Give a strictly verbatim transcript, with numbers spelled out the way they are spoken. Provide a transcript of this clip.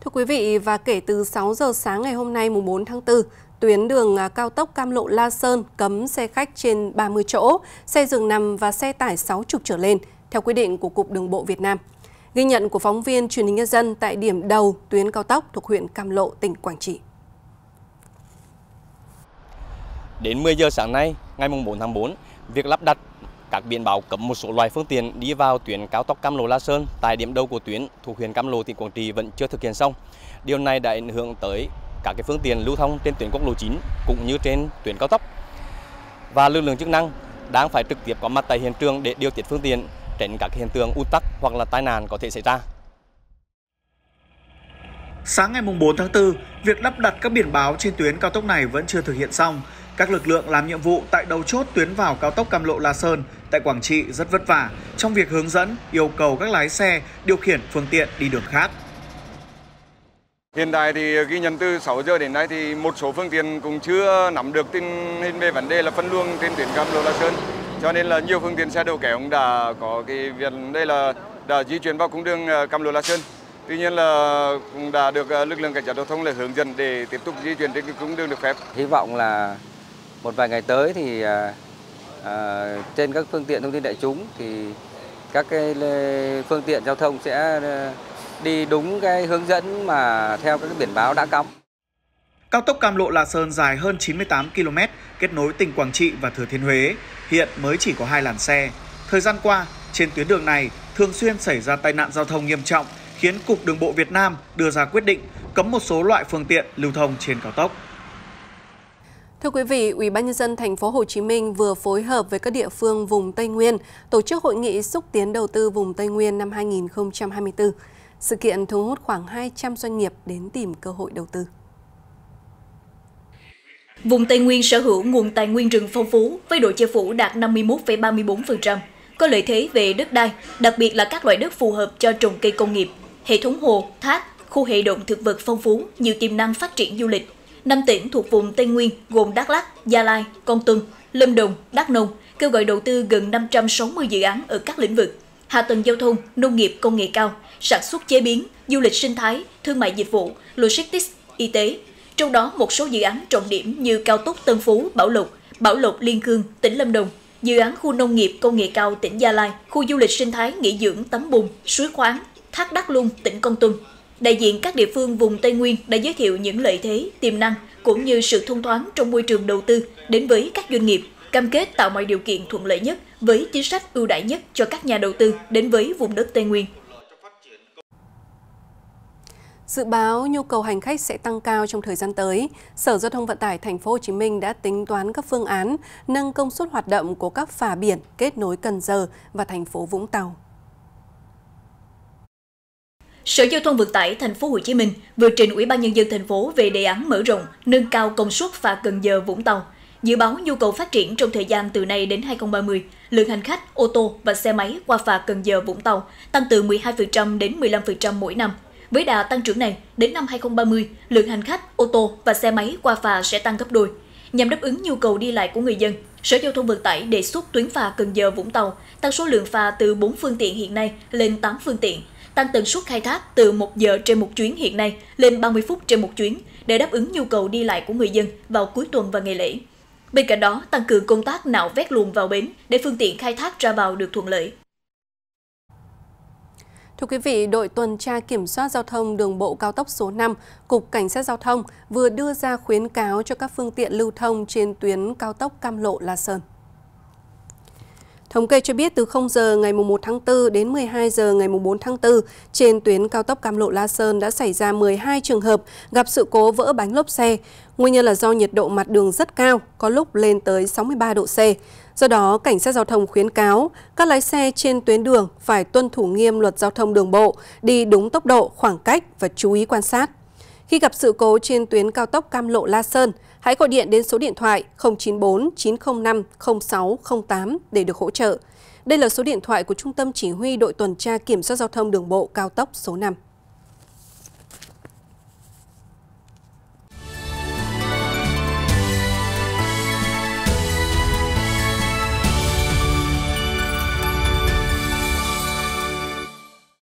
Thưa quý vị, và kể từ sáu giờ sáng ngày hôm nay mùng bốn tháng tư, tuyến đường cao tốc Cam Lộ - La Sơn cấm xe khách trên ba mươi chỗ, xe giường nằm và xe tải sáu mươi trở lên, theo quy định của Cục Đường bộ Việt Nam. Ghi nhận của phóng viên Truyền hình Nhân dân tại điểm đầu tuyến cao tốc thuộc huyện Cam Lộ, tỉnh Quảng Trị. Đến mười giờ sáng nay, ngày mùng bốn tháng tư, việc lắp đặt các biển báo cấm một số loại phương tiện đi vào tuyến cao tốc Cam Lộ - La Sơn tại điểm đầu của tuyến thuộc huyện Cam Lộ, tỉnh Quảng Trị vẫn chưa thực hiện xong. Điều này đã ảnh hưởng tới các cái phương tiện lưu thông trên tuyến quốc lộ chín cũng như trên tuyến cao tốc. Và lực lượng chức năng đang phải trực tiếp có mặt tại hiện trường để điều tiết phương tiện, tránh các hiện tượng ùn tắc hoặc là tai nạn có thể xảy ra. Sáng ngày mùng bốn tháng tư, việc lắp đặt các biển báo trên tuyến cao tốc này vẫn chưa thực hiện xong. Các lực lượng làm nhiệm vụ tại đầu chốt tuyến vào cao tốc Cam Lộ - La Sơn tại Quảng Trị rất vất vả trong việc hướng dẫn, yêu cầu các lái xe điều khiển phương tiện đi đường khác. Hiện tại thì ghi nhận từ sáu giờ đến nay thì một số phương tiện cũng chưa nắm được tình hình về vấn đề là phân luồng trên tuyến Cam Lộ - La Sơn, cho nên là nhiều phương tiện xe đầu kéo cũng đã có cái việc đây là đã di chuyển vào cung đường Cam Lộ - La Sơn. Tuy nhiên là cũng đã được lực lượng cảnh sát giao thông là hướng dẫn để tiếp tục di chuyển trên cái cung đường được phép. Hy vọng là một vài ngày tới thì à, à, trên các phương tiện thông tin đại chúng thì các cái phương tiện giao thông sẽ đi đúng cái hướng dẫn mà theo các cái biển báo đã cắm. Cao tốc Cam Lộ - La Sơn dài hơn chín mươi tám ki lô mét, kết nối tỉnh Quảng Trị và Thừa Thiên Huế, hiện mới chỉ có hai làn xe. Thời gian qua, trên tuyến đường này thường xuyên xảy ra tai nạn giao thông nghiêm trọng, khiến Cục Đường bộ Việt Nam đưa ra quyết định cấm một số loại phương tiện lưu thông trên cao tốc. Thưa quý vị, Ủy ban nhân dân thành phố Hồ Chí Minh vừa phối hợp với các địa phương vùng Tây Nguyên tổ chức hội nghị xúc tiến đầu tư vùng Tây Nguyên năm hai nghìn không trăm hai mươi tư. Sự kiện thu hút khoảng hai trăm doanh nghiệp đến tìm cơ hội đầu tư. Vùng Tây Nguyên sở hữu nguồn tài nguyên rừng phong phú với độ che phủ đạt năm mươi mốt phẩy ba mươi bốn phần trăm, có lợi thế về đất đai, đặc biệt là các loại đất phù hợp cho trồng cây công nghiệp, hệ thống hồ, thác, khu hệ động thực vật phong phú, nhiều tiềm năng phát triển du lịch. Năm tỉnh thuộc vùng Tây Nguyên gồm Đắk Lắk, Gia Lai, Kon Tum, Lâm Đồng, Đắk Nông kêu gọi đầu tư gần năm trăm sáu mươi dự án ở các lĩnh vực: hạ tầng giao thông, nông nghiệp công nghệ cao, sản xuất chế biến, du lịch sinh thái, thương mại dịch vụ, logistics, y tế. Trong đó một số dự án trọng điểm như cao tốc Tân Phú, Bảo Lộc, Bảo Lộc Liên Khương, tỉnh Lâm Đồng, dự án khu nông nghiệp công nghệ cao tỉnh Gia Lai, khu du lịch sinh thái nghỉ dưỡng Tấm Bùn, Suối Khoáng, Thác Đắk Lung, tỉnh Kon Tum. Đại diện các địa phương vùng Tây Nguyên đã giới thiệu những lợi thế, tiềm năng cũng như sự thông thoáng trong môi trường đầu tư đến với các doanh nghiệp, cam kết tạo mọi điều kiện thuận lợi nhất với chính sách ưu đãi nhất cho các nhà đầu tư đến với vùng đất Tây Nguyên. Dự báo nhu cầu hành khách sẽ tăng cao trong thời gian tới. Sở Giao thông Vận tải Thành phố Hồ Chí Minh đã tính toán các phương án nâng công suất hoạt động của các phà biển kết nối Cần Giờ và thành phố Vũng Tàu. Sở Giao thông Vận tải Thành phố Hồ Chí Minh vừa trình Ủy ban nhân dân thành phố về đề án mở rộng, nâng cao công suất phà Cần Giờ Vũng Tàu. Dự báo nhu cầu phát triển trong thời gian từ nay đến hai nghìn không trăm ba mươi, lượng hành khách, ô tô và xe máy qua phà Cần Giờ Vũng Tàu tăng từ mười hai phần trăm đến mười lăm phần trăm mỗi năm. Với đà tăng trưởng này, đến năm hai nghìn không trăm ba mươi, lượng hành khách, ô tô và xe máy qua phà sẽ tăng gấp đôi. Nhằm đáp ứng nhu cầu đi lại của người dân, Sở Giao thông Vận tải đề xuất tuyến phà Cần Giờ Vũng Tàu tăng số lượng phà từ bốn phương tiện hiện nay lên tám phương tiện, tăng tần suất khai thác từ một giờ trên một chuyến hiện nay lên ba mươi phút trên một chuyến để đáp ứng nhu cầu đi lại của người dân vào cuối tuần và ngày lễ. Bên cạnh đó, tăng cường công tác nạo vét luồng vào bến để phương tiện khai thác ra vào được thuận lợi. Thưa quý vị, đội tuần tra kiểm soát giao thông đường bộ cao tốc số năm, Cục Cảnh sát Giao thông vừa đưa ra khuyến cáo cho các phương tiện lưu thông trên tuyến cao tốc Cam Lộ - La Sơn. Thống kê cho biết từ không giờ ngày mùng một tháng tư đến mười hai giờ ngày mùng bốn tháng tư, trên tuyến cao tốc Cam Lộ - La Sơn đã xảy ra mười hai trường hợp gặp sự cố vỡ bánh lốp xe. Nguyên nhân là do nhiệt độ mặt đường rất cao, có lúc lên tới sáu mươi ba độ C. Do đó, Cảnh sát Giao thông khuyến cáo các lái xe trên tuyến đường phải tuân thủ nghiêm luật giao thông đường bộ, đi đúng tốc độ, khoảng cách và chú ý quan sát. Khi gặp sự cố trên tuyến cao tốc Cam Lộ - La Sơn, hãy gọi điện đến số điện thoại không chín bốn chín không năm không sáu không tám để được hỗ trợ. Đây là số điện thoại của Trung tâm Chỉ huy đội tuần tra kiểm soát giao thông đường bộ cao tốc số năm.